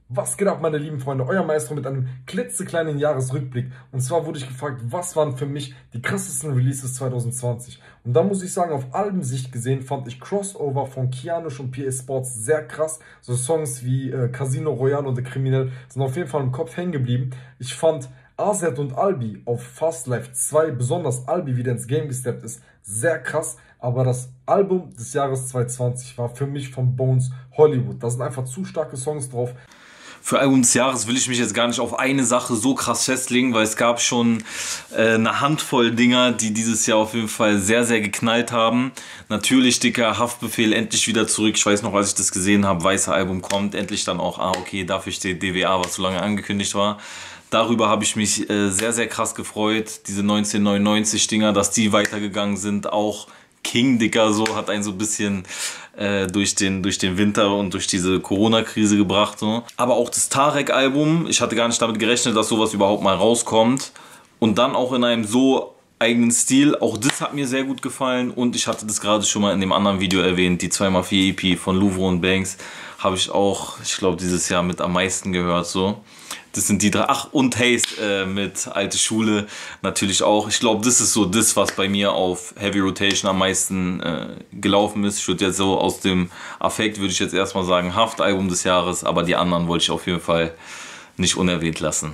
Was geht ab, meine lieben Freunde? Euer Maestro mit einem klitzekleinen Jahresrückblick. Und zwar wurde ich gefragt, was waren für mich die krassesten Releases 2020? Und da muss ich sagen, auf Albensicht gesehen fand ich Crossover von Kianosh und PA Sports sehr krass. So Songs wie Casino Royale und The Criminal sind auf jeden Fall im Kopf hängen geblieben. Ich fand AZ und Albi auf Fast Life 2, besonders Albi wieder ins Game gesteppt ist, sehr krass. Aber das Album des Jahres 2020 war für mich von Bones Hollywood. Da sind einfach zu starke Songs drauf. Für Album des Jahres will ich mich jetzt gar nicht auf eine Sache so krass festlegen, weil es gab schon eine Handvoll Dinger, die dieses Jahr auf jeden Fall sehr, sehr geknallt haben. Natürlich, dicker Haftbefehl, endlich wieder zurück. Ich weiß noch, als ich das gesehen habe, weiße Album kommt, endlich dann auch, okay, dafür steht DWA, was so lange angekündigt war. Darüber habe ich mich sehr, sehr krass gefreut. Diese 1999 Dinger, dass die weitergegangen sind, auch King, Dicker, so hat einen so ein bisschen durch den Winter und durch diese Corona-Krise gebracht. So. Aber auch das Tarek-Album, ich hatte gar nicht damit gerechnet, dass sowas überhaupt mal rauskommt. Und dann auch in einem so eigenen Stil, auch das hat mir sehr gut gefallen. Und ich hatte das gerade schon mal in dem anderen Video erwähnt, die 2x4 EP von Louvre und Banks, habe ich auch, ich glaube, dieses Jahr mit am meisten gehört. So. Das sind die drei. Ach, und Haste mit Alte Schule natürlich auch. Ich glaube, das ist so das, was bei mir auf Heavy Rotation am meisten gelaufen ist. Ich würde jetzt so aus dem Affekt, würde ich jetzt erstmal sagen, Haft-Album des Jahres, aber die anderen wollte ich auf jeden Fall nicht unerwähnt lassen.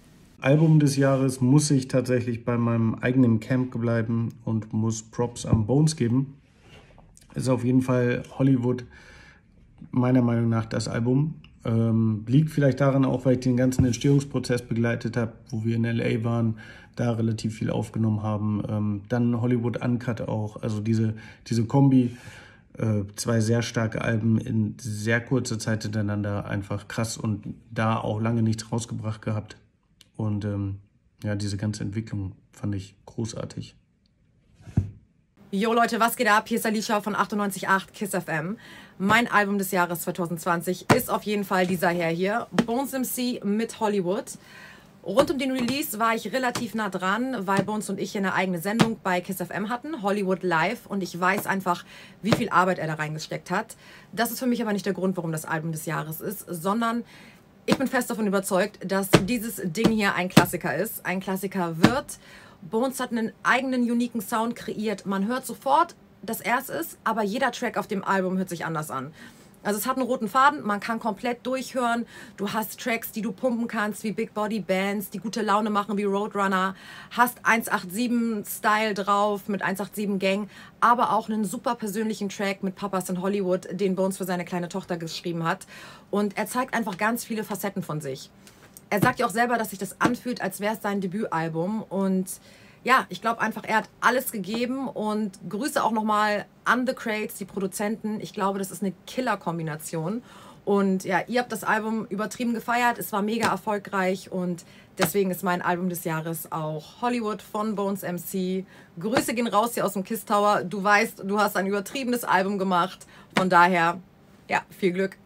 Album des Jahres muss ich tatsächlich bei meinem eigenen Camp bleiben und muss Props am Bones geben. Ist auf jeden Fall Hollywood meiner Meinung nach das Album. Liegt vielleicht daran auch, weil ich den ganzen Entstehungsprozess begleitet habe, wo wir in LA waren, da relativ viel aufgenommen haben. Dann Hollywood Uncut auch, also diese Kombi, zwei sehr starke Alben in sehr kurzer Zeit hintereinander, einfach krass und da auch lange nichts rausgebracht gehabt. Und ja, diese ganze Entwicklung fand ich großartig. Jo Leute, was geht ab? Hier ist Alicia von 98.8 KISS FM. Mein Album des Jahres 2020 ist auf jeden Fall dieser Herr hier, Bones MC mit Hollywood. Rund um den Release war ich relativ nah dran, weil Bones und ich hier eine eigene Sendung bei KISS FM hatten, Hollywood Live. Und ich weiß einfach, wie viel Arbeit er da reingesteckt hat. Das ist für mich aber nicht der Grund, warum das Album des Jahres ist, sondern ich bin fest davon überzeugt, dass dieses Ding hier ein Klassiker ist, ein Klassiker wird. Bones hat einen eigenen, uniken Sound kreiert. Man hört sofort, dass er es ist, aber jeder Track auf dem Album hört sich anders an. Also es hat einen roten Faden, man kann komplett durchhören. Du hast Tracks, die du pumpen kannst, wie Big Body Bands, die gute Laune machen, wie Roadrunner. Hast 187-Style drauf mit 187 Gang, aber auch einen super persönlichen Track mit Papas in Hollywood, den Bones für seine kleine Tochter geschrieben hat. Und er zeigt einfach ganz viele Facetten von sich. Er sagt ja auch selber, dass sich das anfühlt, als wäre es sein Debütalbum. Und ja, ich glaube einfach, er hat alles gegeben. Und Grüße auch nochmal an The Crates, die Produzenten. Ich glaube, das ist eine Killer-Kombination. Und ja, ihr habt das Album übertrieben gefeiert. Es war mega erfolgreich. Und deswegen ist mein Album des Jahres auch Hollywood von Bones MC. Grüße gehen raus hier aus dem KISS Tower. Du weißt, du hast ein übertriebenes Album gemacht. Von daher, ja, viel Glück.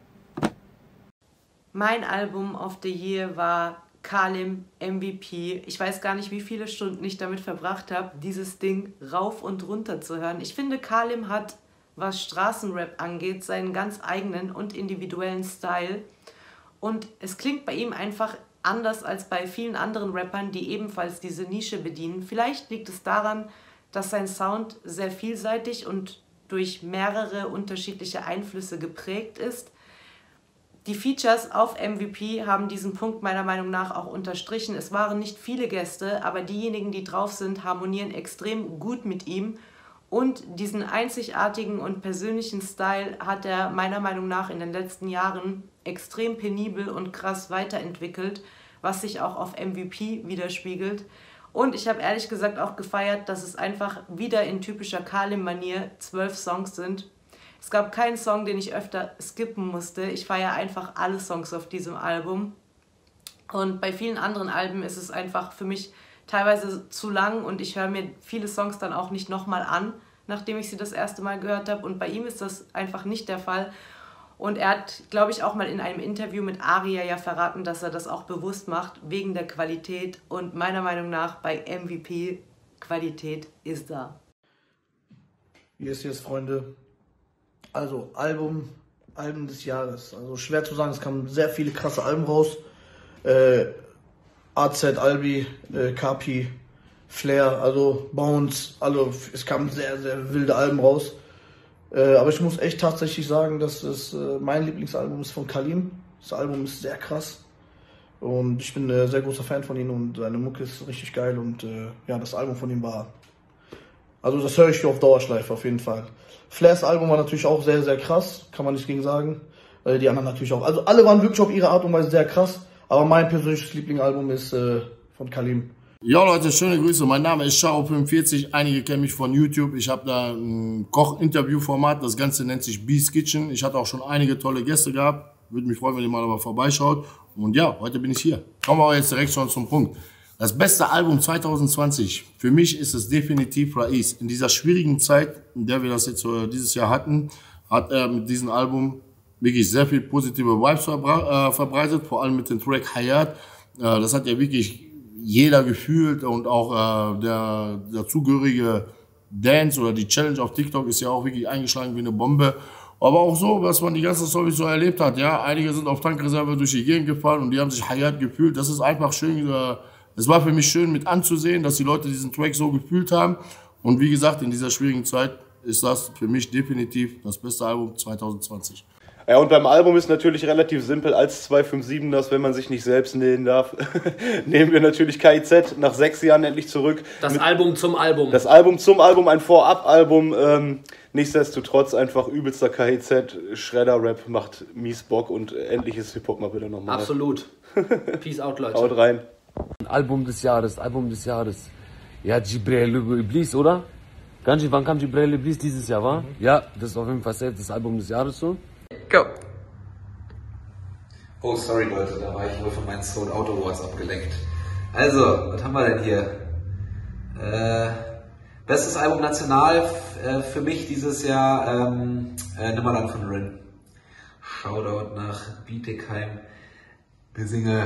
Mein Album of the Year war Kalim MVP. Ich weiß gar nicht, wie viele Stunden ich damit verbracht habe, dieses Ding rauf und runter zu hören. Ich finde, Kalim hat, was Straßenrap angeht, seinen ganz eigenen und individuellen Style. Und es klingt bei ihm einfach anders als bei vielen anderen Rappern, die ebenfalls diese Nische bedienen. Vielleicht liegt es daran, dass sein Sound sehr vielseitig und durch mehrere unterschiedliche Einflüsse geprägt ist. Die Features auf MVP haben diesen Punkt meiner Meinung nach auch unterstrichen. Es waren nicht viele Gäste, aber diejenigen, die drauf sind, harmonieren extrem gut mit ihm. Und diesen einzigartigen und persönlichen Style hat er meiner Meinung nach in den letzten Jahren extrem penibel und krass weiterentwickelt, was sich auch auf MVP widerspiegelt. Und ich habe ehrlich gesagt auch gefeiert, dass es einfach wieder in typischer Kalim-Manier 12 Songs sind. Es gab keinen Song, den ich öfter skippen musste. Ich feiere einfach alle Songs auf diesem Album. Und bei vielen anderen Alben ist es einfach für mich teilweise zu lang und ich höre mir viele Songs dann auch nicht nochmal an, nachdem ich sie das erste Mal gehört habe. Und bei ihm ist das einfach nicht der Fall. Und er hat, glaube ich, auch mal in einem Interview mit Aria ja verraten, dass er das auch bewusst macht, wegen der Qualität. Und meiner Meinung nach bei MVP, Qualität ist da. Yes, Freunde. Also Album Alben des Jahres. Also schwer zu sagen, es kamen sehr viele krasse Alben raus. AZ, Albi, Kapi, Flair, also Bones, also es kamen sehr, sehr wilde Alben raus. Aber ich muss echt tatsächlich sagen, dass es mein Lieblingsalbum ist von Kalim. Das Album ist sehr krass und ich bin ein sehr großer Fan von ihm und seine Mucke ist richtig geil und ja, das Album von ihm war, also das höre ich auf Dauerschleife auf jeden Fall. Flairs Album war natürlich auch sehr, sehr krass, kann man nicht gegen sagen. Die anderen natürlich auch. Also alle waren wirklich auf ihre Art und Weise sehr krass, aber mein persönliches Lieblingsalbum ist von Kalim. Ja Leute, schöne Grüße. Mein Name ist Charo45. Einige kennen mich von YouTube. Ich habe da ein Koch-Interview-Format. Das Ganze nennt sich Beast Kitchen. Ich hatte auch schon einige tolle Gäste gehabt. Würde mich freuen, wenn ihr mal aber vorbeischaut. Und ja, heute bin ich hier. Kommen wir aber jetzt direkt schon zum Punkt. Das beste Album 2020. Für mich ist es definitiv Raiz. In dieser schwierigen Zeit, in der wir das jetzt dieses Jahr hatten, hat er mit diesem Album wirklich sehr viel positive Vibes verbreitet. Vor allem mit dem Track Hayat. Das hat ja wirklich jeder gefühlt und auch der dazugehörige Dance oder die Challenge auf TikTok ist ja auch wirklich eingeschlagen wie eine Bombe. Aber auch so, was man die ganze Story so erlebt hat, ja, einige sind auf Tankreserve durch die Gegend gefahren und die haben sich Hayat gefühlt. Das ist einfach schön, es war für mich schön mit anzusehen, dass die Leute diesen Track so gefühlt haben. Und wie gesagt, in dieser schwierigen Zeit ist das für mich definitiv das beste Album 2020. Ja, und beim Album ist natürlich relativ simpel, als 257 das, wenn man sich nicht selbst nehmen darf, nehmen wir natürlich KIZ nach 6 Jahren endlich zurück. Das Album zum Album. Das Album zum Album, ein Vorab-Album. Nichtsdestotrotz einfach übelster KIZ, Schredder-Rap macht mies Bock und endliches Hip-Hop mal wieder nochmal. Absolut. Peace out, Leute. Haut rein. Album des Jahres. Ja, Jibril Iblis, oder? Ganji, wann kam Jibril Iblis dieses Jahr, war? Ja, das ist auf jeden Fall safe das Album des Jahres so. Go! Oh, sorry Leute, da war ich wohl von meinen Soul Auto Awards abgelenkt. Also, was haben wir denn hier? Bestes Album national für mich dieses Jahr, Nimmerland von Rin. Shoutout nach Bietigheim, Besinge.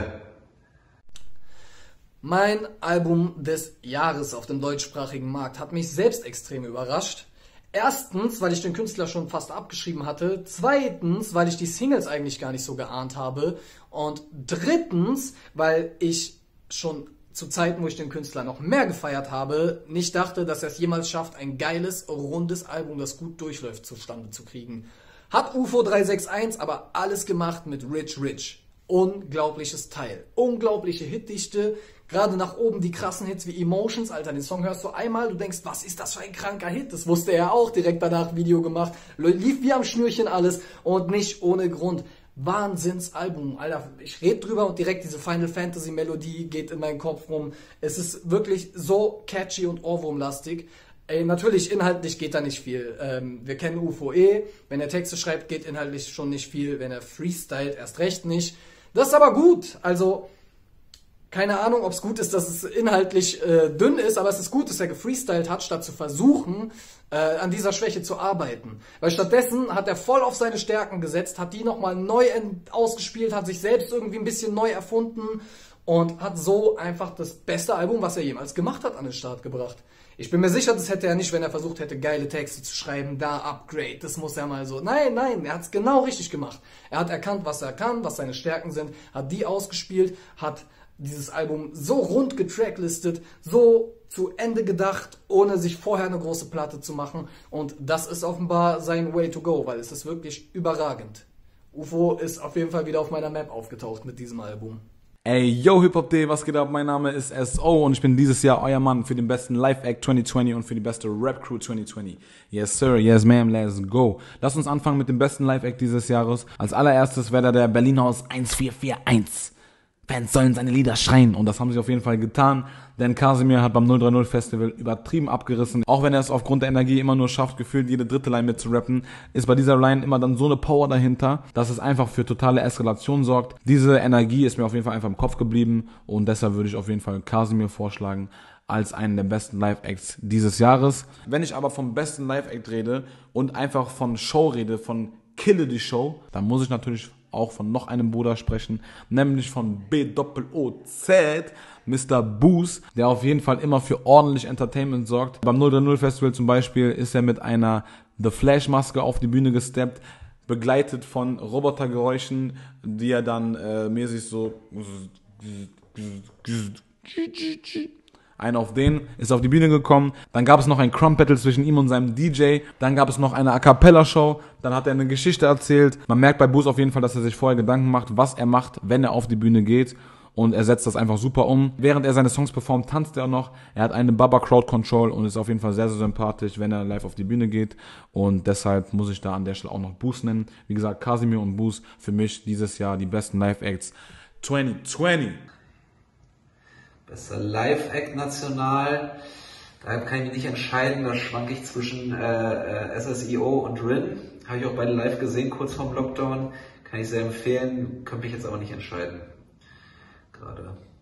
Mein Album des Jahres auf dem deutschsprachigen Markt hat mich selbst extrem überrascht. Erstens, weil ich den Künstler schon fast abgeschrieben hatte. Zweitens, weil ich die Singles eigentlich gar nicht so geahnt habe. Und drittens, weil ich schon zu Zeiten, wo ich den Künstler noch mehr gefeiert habe, nicht dachte, dass er es jemals schafft, ein geiles, rundes Album, das gut durchläuft, zustande zu kriegen. Hat UFO 361 aber alles gemacht mit Rich Rich. Unglaubliches Teil. Unglaubliche Hitdichte. Gerade nach oben die krassen Hits wie Emotions, Alter, den Song hörst du einmal, du denkst, was ist das für ein kranker Hit? Das wusste er auch, direkt danach Video gemacht, lief wie am Schnürchen alles und nicht ohne Grund. Wahnsinnsalbum, Alter, ich rede drüber und direkt diese Final Fantasy Melodie geht in meinen Kopf rum. Es ist wirklich so catchy und ohrwurmlastig. Natürlich, inhaltlich geht da nicht viel. Wir kennen UFO wenn er Texte schreibt, geht inhaltlich schon nicht viel, wenn er freestylt, erst recht nicht. Das ist aber gut, also keine Ahnung, ob es gut ist, dass es inhaltlich dünn ist, aber es ist gut, dass er gefreestylt hat, statt zu versuchen, an dieser Schwäche zu arbeiten. Weil stattdessen hat er voll auf seine Stärken gesetzt, hat die nochmal neu ausgespielt, hat sich selbst irgendwie ein bisschen neu erfunden und hat so einfach das beste Album, was er jemals gemacht hat, an den Start gebracht. Ich bin mir sicher, das hätte er nicht, wenn er versucht hätte, geile Texte zu schreiben, da Upgrade, das muss er mal so. Nein, er hat es genau richtig gemacht. Er hat erkannt, was er kann, was seine Stärken sind, hat die ausgespielt, hat dieses Album so rund getracklistet, so zu Ende gedacht, ohne sich vorher eine große Platte zu machen. Und das ist offenbar sein Way to go, weil es ist wirklich überragend. UFO ist auf jeden Fall wieder auf meiner Map aufgetaucht mit diesem Album. Ey, yo, Hip-Hop-Day, was geht ab? Mein Name ist SO und ich bin dieses Jahr euer Mann für den besten Live-Act 2020 und für die beste Rap-Crew 2020. Yes, sir, yes, ma'am, let's go. Lass uns anfangen mit dem besten Live-Act dieses Jahres. Als allererstes wäre da der Berlinhaus 1441. Fans sollen seine Lieder schreien und das haben sie auf jeden Fall getan, denn Casimir hat beim 030 Festival übertrieben abgerissen. Auch wenn er es aufgrund der Energie immer nur schafft, gefühlt jede dritte Line mitzurappen, ist bei dieser Line immer dann so eine Power dahinter, dass es einfach für totale Eskalation sorgt. Diese Energie ist mir auf jeden Fall einfach im Kopf geblieben und deshalb würde ich auf jeden Fall Casimir vorschlagen als einen der besten Live-Acts dieses Jahres. Wenn ich aber vom besten Live-Act rede und einfach von Show rede, von Kille die Show, dann muss ich natürlich auch von noch einem Bruder sprechen, nämlich von BOOZ, Mr. Boos, der auf jeden Fall immer für ordentlich Entertainment sorgt. Beim 030 Festival zum Beispiel ist er mit einer The Flash Maske auf die Bühne gesteppt, begleitet von Robotergeräuschen, die er dann mäßig so einen auf den, ist auf die Bühne gekommen, dann gab es noch ein Crump-Battle zwischen ihm und seinem DJ, dann gab es noch eine A-Cappella-Show, dann hat er eine Geschichte erzählt. Man merkt bei Boost auf jeden Fall, dass er sich vorher Gedanken macht, was er macht, wenn er auf die Bühne geht, und er setzt das einfach super um. Während er seine Songs performt, tanzt er noch. Er hat eine Baba Crowd Control und ist auf jeden Fall sehr, sehr sympathisch, wenn er live auf die Bühne geht, und deshalb muss ich da an der Stelle auch noch Boost nennen. Wie gesagt, Casimir und Boost für mich dieses Jahr die besten Live-Acts 2020. Bester Live-Act national, da kann ich mich nicht entscheiden, da schwanke ich zwischen SSIO und Rin. Habe ich auch beide live gesehen, kurz vorm Lockdown, kann ich sehr empfehlen, könnte mich jetzt aber nicht entscheiden. Gerade.